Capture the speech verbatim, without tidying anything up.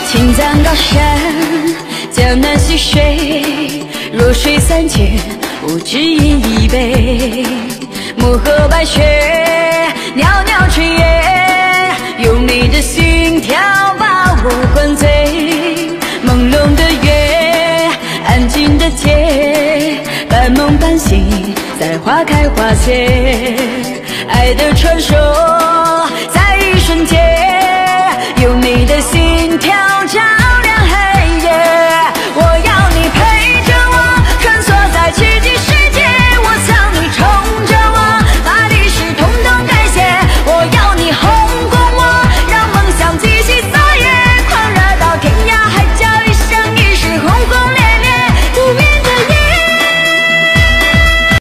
青藏高山，江南溪水，弱水三千，我只饮一杯。漠河白雪，袅袅炊烟，用你的心跳把我灌醉。朦胧的月，安静的街，半梦半醒，在花开花谢，爱的传说。